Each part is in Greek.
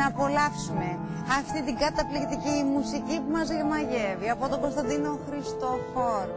να απολαύσουμε αυτή την καταπληκτική μουσική που μας μαγεύει από τον Κωνσταντίνο Χριστοφόρου.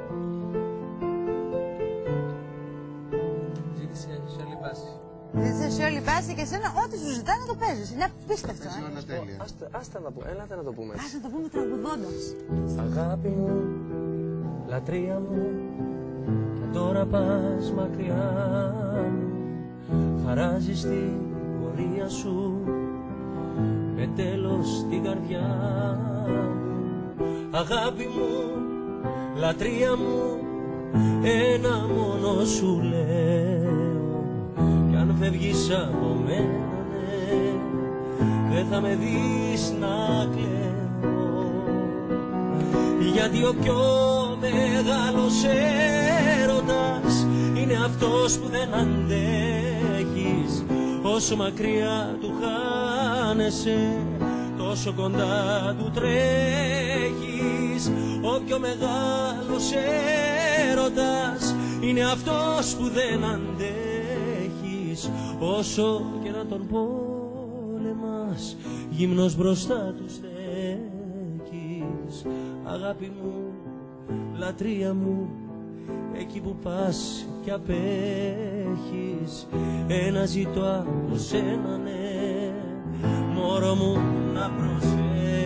Ζήτησε σε όλη βάση και εσένα ό,τι σου ζητάει να το παίζεις. Είναι απίστευτο. Άστα να πούμε, έλατε να το πούμε. Άστα να το πούμε τραγουδώντας. Αγάπη μου, λατρεία μου, και τώρα πας μακριά μου. Χαράζεις την πορεία σου με τέλος στην καρδιά μου. Αγάπη μου, λατρεία μου, ένα μόνο σου λέω. Κι αν φεύγεις από μένα, ναι, δεν θα με δεις να κλαίω. Γιατί ο πιο μεγάλος έρωτας είναι αυτός που δεν αντέχεις. Όσο μακριά του χάνεσαι, τόσο κοντά του τρέχεις. Ο πιο μεγάλος έρωτας είναι αυτός που δεν αντέχεις. Όσο και να τον πόλεμας, γυμνός μπροστά του στέκεις. Αγάπη μου, λατρεία μου, εκεί που πας κι απέχεις, ένα ζητώ από σένα, ναι, μωρό μου να προσέχεις.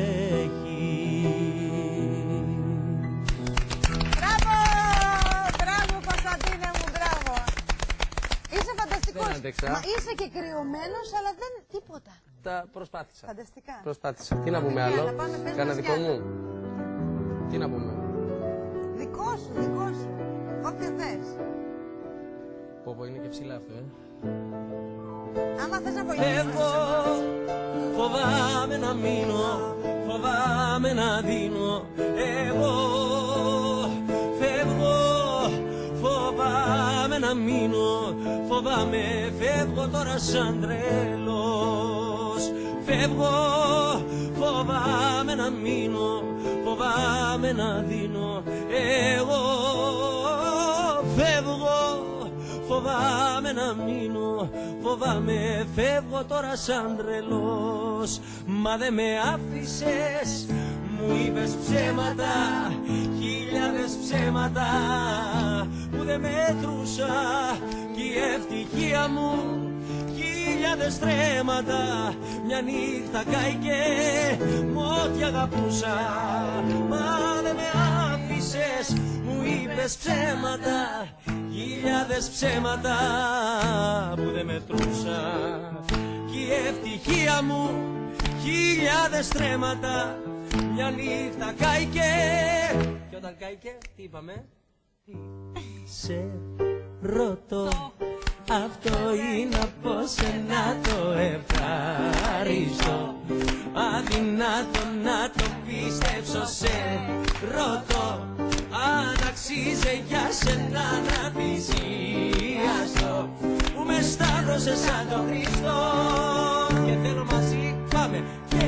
Μπράβο! Μπράβο Κωνσταντίνε μου, μπράβο! Είσαι φανταστικός. Μα είσαι και κρυωμένος, αλλά δεν τίποτα. Τα προσπάθησα. Φανταστικά. Προσπάθησα. Τι να πούμε άλλο, κάνα δικό μου. Τι να πούμε. Δικό σου, δικό σου. Όποιο θες. Πω είναι και ψηλά αυτό, Άμα θες να βοηθήσεις. Φεύγω, φοβάμαι να μείνω, φοβάμαι να δίνω. Εγώ φεύγω, φοβάμαι να μείνω, φοβάμαι, φεύγω τώρα σαν τρελός. Φεύγω, φοβάμαι να μείνω, φοβάμαι να δίνω. Εγώ φεύγω, φοβάμαι να μείνω, φοβάμαι, φεύγω τώρα σαν τρελός. Μα δεν με άφησες, μου είπες ψέματα, χιλιάδες ψέματα που δεν μέτρουσα, κι η ευτυχία μου χιλιάδες τρέματα. Μια νύχτα κάηκε μ' ό,τι αγαπούσα. Μα δεν με άφησες, μου είπες ψέματα, χιλιάδες ψέματα που δεν μετρούσα, κι η ευτυχία μου χιλιάδες τρέματα. Μια νύχτα κάηκε. Και όταν κάηκε, τι είπαμε? Σε ρωτώ, αυτό είναι από σένα το ευχαριστώ. Αδυνάτο να το πίστεψω, σε ρωτώ, αν αξίζει για σένα να θυσιαστώ, που με σταύρωσες σαν τον Χριστό. Και θέλω μαζί, πάμε. Και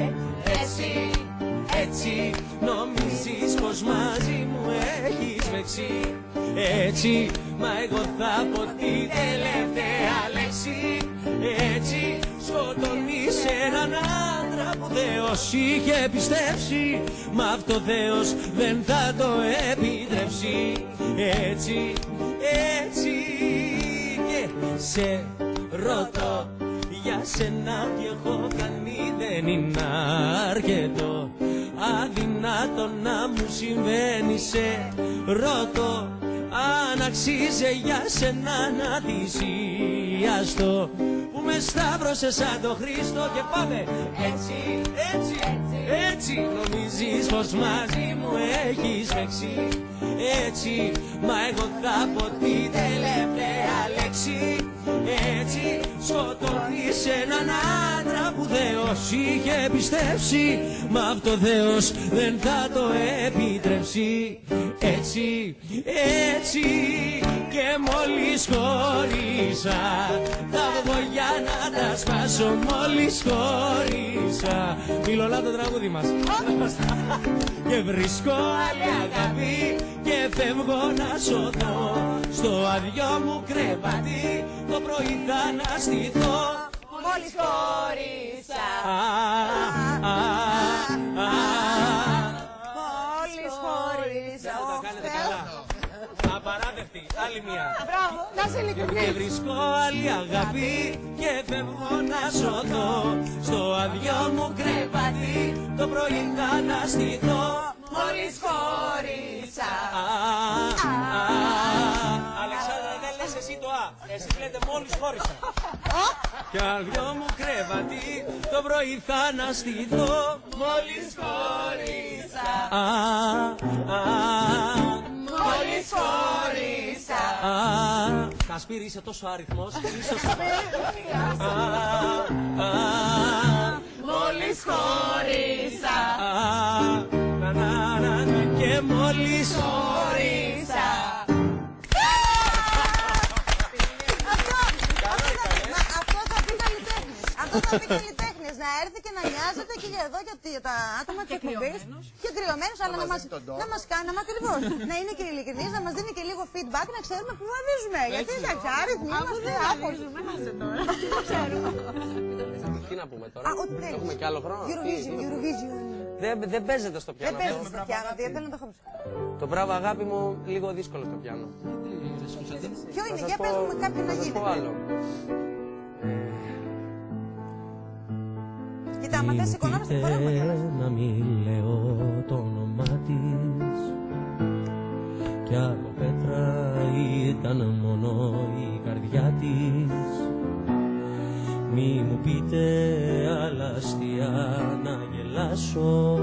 έτσι νομίζεις πως μαζί μου έχεις παίξει. Έτσι, μα εγώ θα πω τη τελευταία λέξη. Έτσι σκοτώνεις έναν άντρα που Θεός είχε πιστέψει. Μα αυτό Θεός δεν θα το επιτρέψει. Έτσι, έτσι και σε ρωτώ, για σένα τι έχω κάνει δεν είναι αρκετό. Αδυνάτο να μου συμβαίνει, σε ρωτώ, αν αξίζει για σένα να θυσιαστώ, που με σταύρωσες σαν τον Χριστό. Και πάμε. Έτσι, έτσι, έτσι νομίζεις πως μαζί μου έχεις παίξει. Έτσι, μα εγώ θα πω τη τελευταία λέξη. Έτσι σκοτώνεις έναν άντρα που Θεός είχε πιστέψει. Μα αυτό Θεός δεν θα το επιτρέψει. Έτσι, έτσι και μόλις χωρίσα, θα βγω για να τα σπάσω μόλις χωρίσα. Μιλολά το τραγούδι μας. Και βρίσκω άλλη αγάπη και φεύγω να σωθώ. Στο αδειό μου κρεβάτι το πρωί θα αναστηθώ. μόλις χώρισα. Μόλις χώρισα. Τα κάνετε καλά. Απαράδεκτη, άλλη μία. Μπράβο, να σε ειλικρινής. Και βρίσκω άλλη αγάπη και φεύγω να σωθώ. Στο αδειό μου κρεβάτι το πρωί θα αναστηθώ. Μόλις χώρισα. Αλεξάνδρα, δεν λες εσύ το α. Εσύ λέτε μόλις χώρισα. Και αδειό μου κρεβάτι το πρωί θα αναστηθώ. Μόλις χώρισα. Μόλις χώρισα. Κασπίρη, είσαι τόσο αριθμός. Μόλις χώρισα. Και μόλις χώρισα. Αυτό θα πει καλλιτέχνης. Αυτό θα πει καλλιτέχνης. Να έρθει και να νοιάζεται και για εδώ για τα άτομα της εκπομπής. Και κρυωμένους, αλλά να μας κάνει ακριβώς. Να είναι και ειλικρινής, να μας δίνει και λίγο feedback, να ξέρουμε πού βαδίζουμε. Γιατί εντάξει, άριθμοι είμαστε άφοροι. Τι να πούμε τώρα, Ό,τι θέλεις. έχουμε και άλλο χρόνο. Eurovision. Δεν παίζεται στο πιάνο. Δεν παίζεται στο πιάνο, γιατί θέλω να το έχω. Το μπράβο αγάπη μου, λίγο δύσκολο στο πιάνο. Ποιο είναι, για πες μου κάποιον να Θα σας πω γίνεται. άλλο. Κοίτα, άμα θες σηκωνόμαστε, χορεύουμε κιόλας. Να μην λέω το όνομά της κι από πέτρα ήταν μόνο η καρδιά της. Μη μου πείτε άλλα αστεία να γελάσω,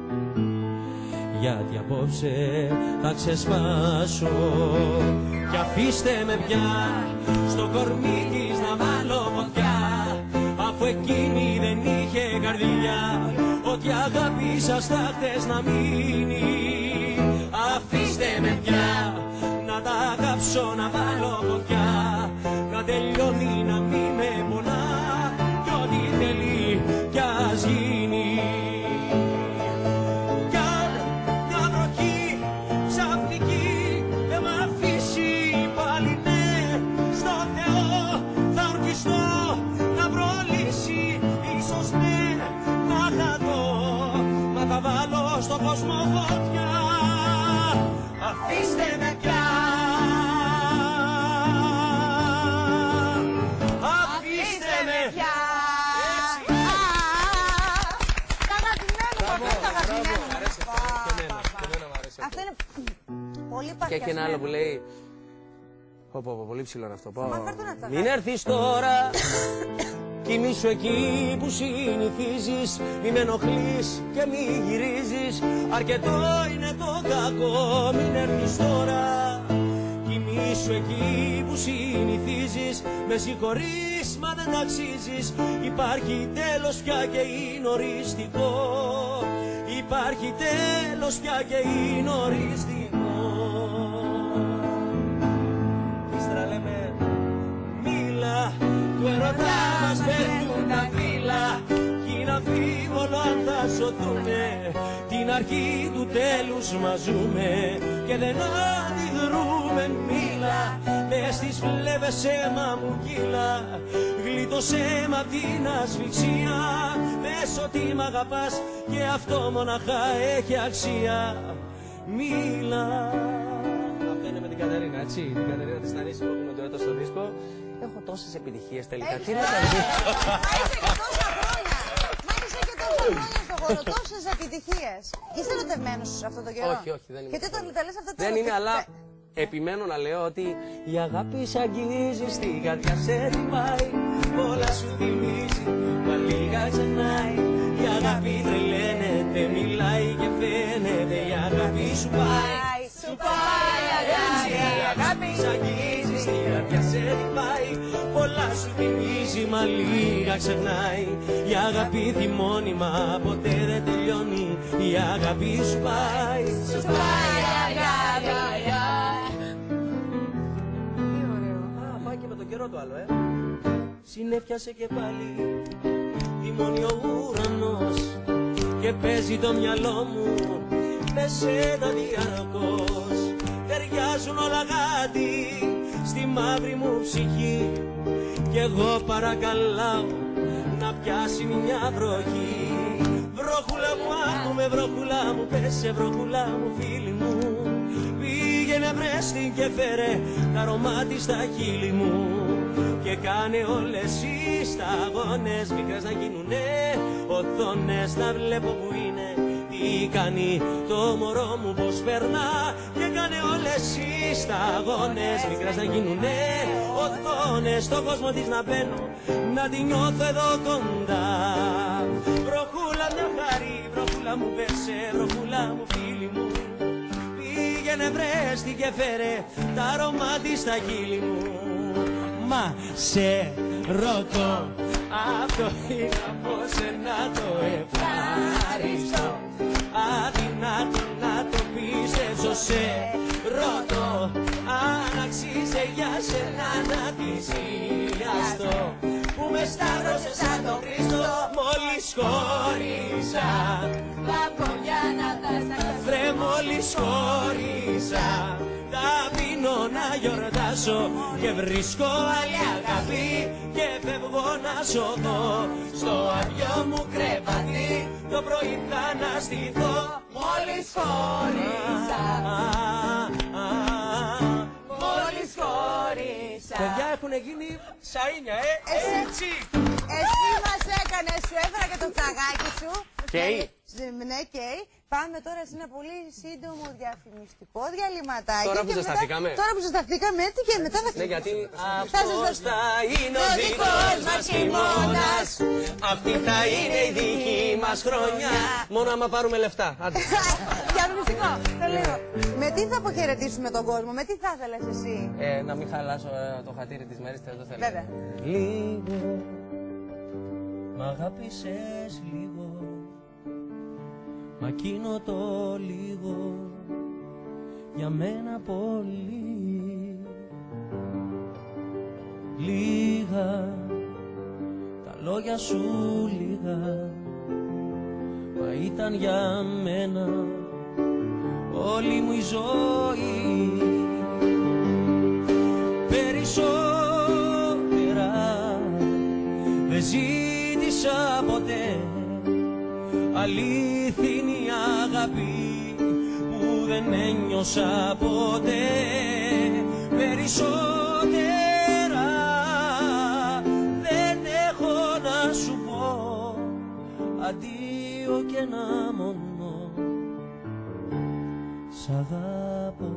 γιατί απόψε θα ξεσπάσω. Κι αφήστε με πια στο κορμί της να βάλω φωτιά, αφού εκείνη δεν είχε καρδιά, ότι αγάπησα χτες να μείνει. Αφήστε με πια να τα κάψω, να βάλω φωτιά, να τελειώνει, να μην με πονά, κι ό,τι θέλει κι ας γίνει. Κι αν μια βροχή ξαφνική δεν μ' αφήσει πάλι, ναι, στο Θεό θα ορκιστώ να προλύσει. Ίσως ναι, να χαθώ, μα θα βάλω στον κόσμο φωτιά. Αφήστε με πια. Αφήστε με πια. Τα αγαπημένα μου, αυτό τα αγαπημένα μου. Αυτό είναι πολύ παθιασμένο. Και έχει ένα άλλο που λέει. Πολύ ψηλό είναι αυτό. Μα φέρ' το να τα Μην έρθεις τώρα, κοιμήσου εκεί που συνηθίζεις. Μη με ενοχλείς και μη γυρίζεις, αρκετό είναι το κακό. Μην έρθεις τώρα, κοιμήσου εκεί που συνηθίζεις. Με συγχωρείς μα δεν αξίζεις, υπάρχει τέλος πια και είναι οριστικό. Υπάρχει τέλος πια και είναι οριστικό. Ύστερα λέμε μίλα, του ερωτά μας πέφτουν τα φύλλα, κι είναι αμφίβολο αν θα σωθούμε. Την αρχή του τέλους μας ζούμε και δεν αντιδρούμε. Μίλα, μες στις φλέβες αίμα μου κύλα, γλίτωσέ μ' απ' την ασφυξία. Πες ότι μ' αγαπάς και αυτό μοναχά έχει αξία. Μίλα. Αυτό είναι με την Κατερίνα, έτσι. Την Κατερίνα της Νανίσης που έχουμε το έτος στο δίσκο. Έχω τόσες επιτυχίες τελικά. Τι να τα δει. Μα είσαι και τόσα χρόνια. Μα είσαι και τόσα χρόνια στο χώρο, τόσες επιτυχίες. Είσαι ερωτευμένος αυτό το καιρό? Όχι, όχι, δεν είμαι. Και τι τα λες αυτά τα Δεν είμαι, αλλά επιμένω να λέω ότι η αγάπη σ' αγγίζει, στην καρδιά σε χτυπάει, όλα σου θυμίζει, μα λίγα ξεχνάει. Η αγάπη τρελαίνεται, μιλάει και φαίνεται, η αγάπη σου πάει, σου πάει αγάπη. η αγάπη σ' αγγίζει, στην καρδιά σε χτυπάει, πολλά σου θυμίζει, μα λίγα ξεχνάει. Η αγάπη θυμώνει, μα ποτέ δεν τελειώνει, η αγάπη σου πάει, σου πάει αγάπη. Πάει και με τον καιρό του άλλο, Συνέφιασε και πάλι τιμώνει ο ουρανός και παίζει το μυαλό μου με σένα διαρκώς. Ταιριάζουν όλα γάτι στη μαύρη μου ψυχή κι εγώ παρακαλάω να πιάσει μια βροχή. Βροχούλα μου άκουμε, βροχούλα μου πέσε, βροχούλα μου φίλη μου. Πήγαινε βρες την και φέρε τα αρώμα της στα χείλη μου. Και κάνε όλες οι σταγόνες μικρές να γίνουνε οθόνες. Να βλέπω που είναι, τι κάνει το μωρό μου, πως περνά. Και κάνε όλες οι σταγόνες μικρές να γίνουνε οθόνες. Στον κόσμο της να μπαίνω, να την νιώθω εδώ κοντά. Βροχούλα μια χαρή, βροχούλα μου πέσε, βροχούλα μου φίλη μου. Πήγαινε βρες την και φέρε τα αρώμα της στα χείλη μου. Μα σε ρωτώ, αυτό είναι από σένα το ευχαριστώ. Αδυνάτο να το πιστέψω, σε ρωτώ αν αξίζει για σένα να θυσιαστώ. Που με σταύρωσε σαν τον Χριστό μόλις χώρισα. Πάω για να τα σταματήσω. Βρε μόλις χώρισα, ταπεινώ να γιορτάσω και βρίσκω άλλη αγάπη και φεύγω να σωθώ. Στο αδειό μου κρεβάτι το πρωί θα αναστηθώ. Μόλις χώρισα. Μόλις χώρισα. Παιδιά έχουν γίνει σαΐνια, έτσι. Εσύ μας έκανες, σου έφερα και το τσαγάκι σου. Κέι. Ναι, Κέι. Πάμε τώρα σε ένα πολύ σύντομο διαφημιστικό διαλυματάκι. Τώρα που ζεσταθήκαμε. Τώρα που ζεσταθήκαμε, έτσι και μετά θα Ναι, γιατί αυτός θα είναι ο δικός μας χειμώνας. Αυτή θα είναι η δική μας χρονιά. Μόνο άμα πάρουμε λεφτά. Διαφημιστικό, το λίγο. Με τι θα αποχαιρετήσουμε τον κόσμο, με τι θα ήθελες εσύ? Να μην χαλάσω το χατήρι της μέρης, δεν το θέλω. Βέβαια. Λίγο, μ' αγάπησες λίγο, μα εκείνο το λίγο για μένα πολύ. Λίγα, τα λόγια σου λίγα, μα ήταν για μένα όλη μου η ζωή. Περισσότερα δεν ζήτησα ποτέ, αλήθινη αγάπη που δεν ένιωσα ποτέ. Περισσότερα δεν έχω να σου πω, αντίο και ένα μόνο σ' αγαπώ.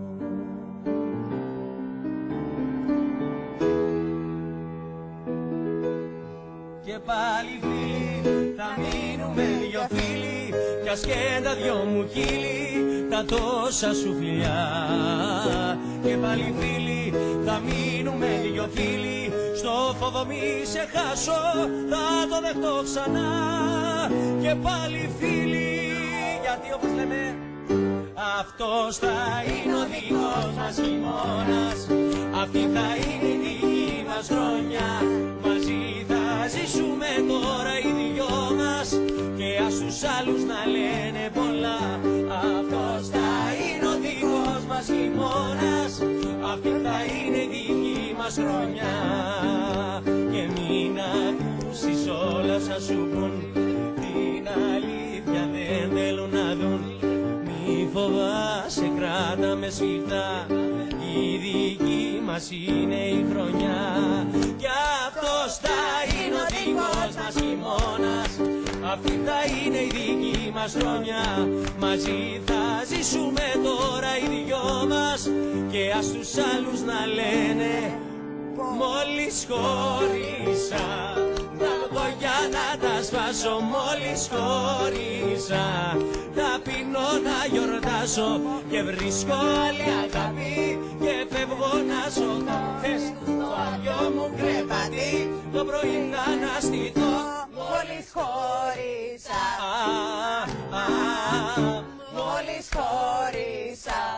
Και πάλι φίλοι, θα μείνουμε δυο φίλοι, κι ας και τα δυο μου χείλη, τα τόσα σου φιλιά. Και πάλι φίλοι, θα μείνουμε δυο φίλοι, στο φόβο μη σε χάσω, θα το δεχτώ ξανά. Και πάλι φίλοι, γιατί όπως λέμε, αυτός θα είναι ο δικός μας χειμώνας. Αυτή θα είναι η δική μας χρονιά. Μαζί θα ζήσουμε τώρα οι δυο μας, και ας τους άλλους να λένε πολλά. Αυτός θα είναι ο δικός μας χειμώνας. Αυτή θα είναι η δική μας χρονιά. Και μην ακούσεις όλα όσα σου πουν, την αλήθεια δεν θέλουν να δουν. Μη φοβάσαι, κράτα με σφιχτά, η δική μας είναι η χρονιά. Κι αυτός θα είναι ο δικός μας χειμώνας. Αυτή θα είναι η δική μας χρονιά. Μαζί θα ζήσουμε τώρα οι δυο μας, και ας τους άλλους να λένε, μόλις χώρισα, βγάλω για να τα σπάσω. Μόλις χώρισα, ταπεινώ να γιορτάσω, και βρίσκω άλλη αγάπη και φεύγω να σωθώ. Θες το αδειό μου κρεβάτι, το πρωί να αναστηθώ. Μόλις χώρισα, μόλις χώρισα.